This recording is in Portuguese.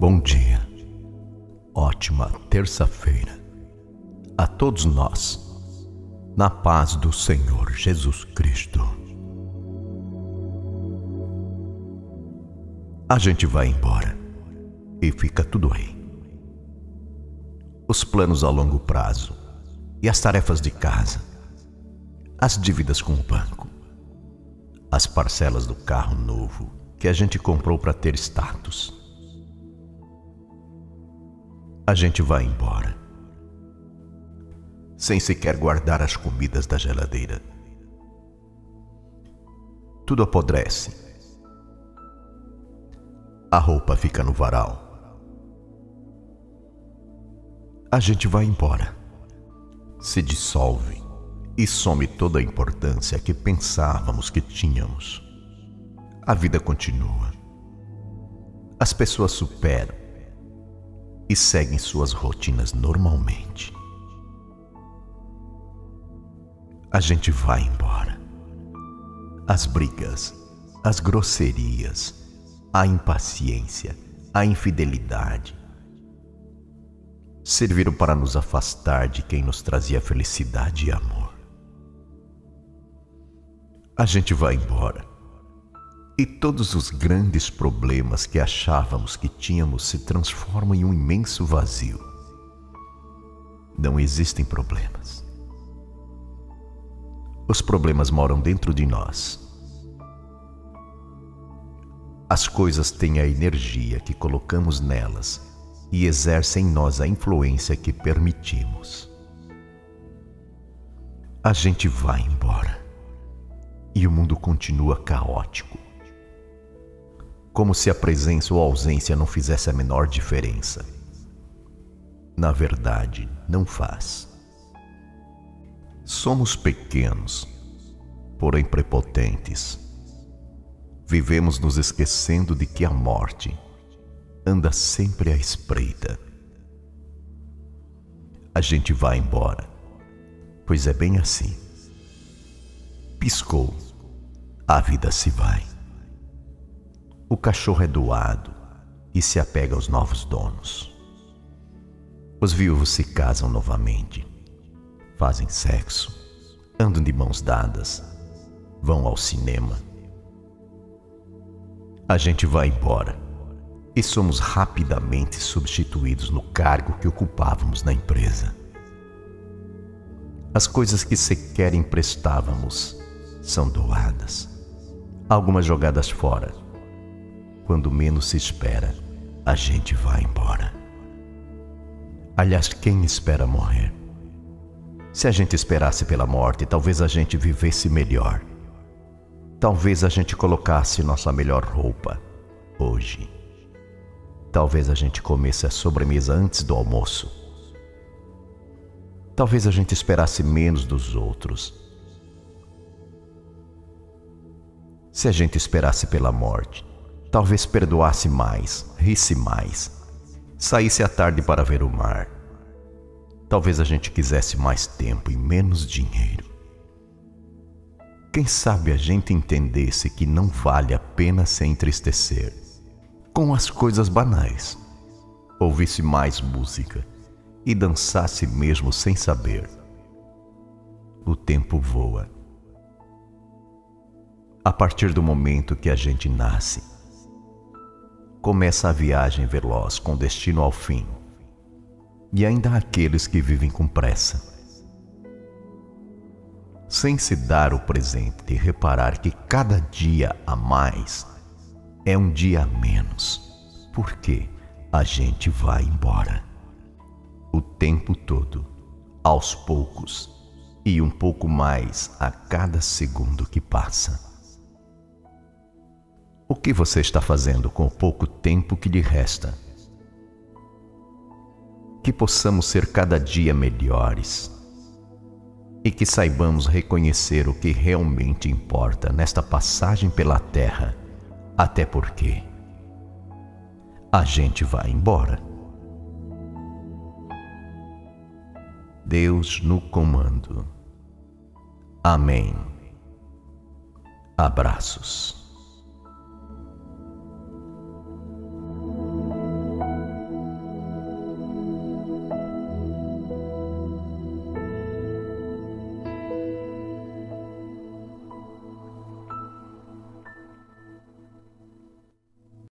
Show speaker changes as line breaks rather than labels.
Bom dia, ótima terça-feira a todos nós, na paz do Senhor Jesus Cristo. A gente vai embora e fica tudo aí. Os planos a longo prazo e as tarefas de casa, as dívidas com o banco, as parcelas do carro novo que a gente comprou para ter status. A gente vai embora, sem sequer guardar as comidas da geladeira. Tudo apodrece. A roupa fica no varal. A gente vai embora, se dissolve e some toda a importância que pensávamos que tínhamos. A vida continua. As pessoas superam e seguem suas rotinas normalmente. A gente vai embora. As brigas, as grosserias, a impaciência, a infidelidade serviram para nos afastar de quem nos trazia felicidade e amor. A gente vai embora. E todos os grandes problemas que achávamos que tínhamos se transformam em um imenso vazio. Não existem problemas. Os problemas moram dentro de nós. As coisas têm a energia que colocamos nelas e exercem em nós a influência que permitimos. A gente vai embora e o mundo continua caótico, como se a presença ou a ausência não fizesse a menor diferença. Na verdade, não faz. Somos pequenos, porém prepotentes. Vivemos nos esquecendo de que a morte anda sempre à espreita. A gente vai embora, pois é bem assim. Piscou, a vida se vai. O cachorro é doado e se apega aos novos donos. Os viúvos se casam novamente, fazem sexo, andam de mãos dadas, vão ao cinema. A gente vai embora e somos rapidamente substituídos no cargo que ocupávamos na empresa. As coisas que sequer emprestávamos são doadas, algumas jogadas fora. Quando menos se espera, a gente vai embora. Aliás, quem espera morrer? Se a gente esperasse pela morte, talvez a gente vivesse melhor. Talvez a gente colocasse nossa melhor roupa hoje. Talvez a gente comesse a sobremesa antes do almoço. Talvez a gente esperasse menos dos outros. Se a gente esperasse pela morte, talvez perdoasse mais, risse mais, saísse à tarde para ver o mar. Talvez a gente quisesse mais tempo e menos dinheiro. Quem sabe a gente entendesse que não vale a pena se entristecer com as coisas banais, ouvisse mais música e dançasse mesmo sem saber. O tempo voa. A partir do momento que a gente nasce, começa a viagem veloz com destino ao fim. E ainda há aqueles que vivem com pressa, sem se dar o presente de reparar que cada dia a mais é um dia a menos, porque a gente vai embora. O tempo todo, aos poucos, e um pouco mais a cada segundo que passa. O que você está fazendo com o pouco tempo que lhe resta? Que possamos ser cada dia melhores e que saibamos reconhecer o que realmente importa nesta passagem pela terra, até porque a gente vai embora. Deus no comando. Amém. Abraços.